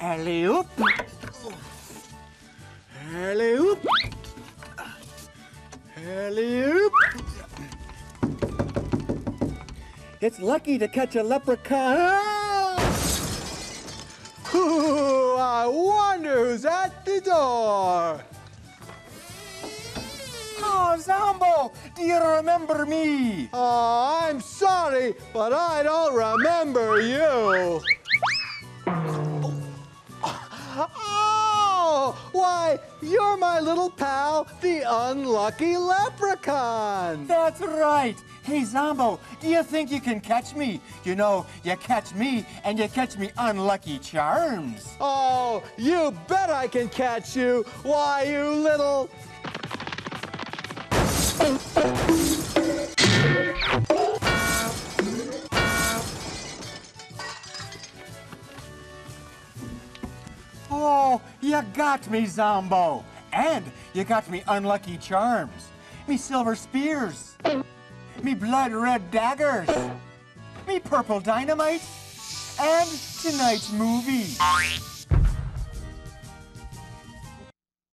Alley-oop. Alley-oop. Alley-oop. It's lucky to catch a leprechaun. Ooh, I wonder who's at the door. Oh, Zomboo, do you remember me? Oh, I'm sorry, but I don't remember you. Oh, why, you're my little pal, the unlucky leprechaun. That's right. Hey, Zomboo, do you think you can catch me? You know, you catch me, and you catch me unlucky charms. Oh, you bet I can catch you. Why, you little... Oh, you got me, Zomboo. And you got me unlucky charms. Me silver spears. Me blood red daggers. Me purple dynamite. And tonight's movie.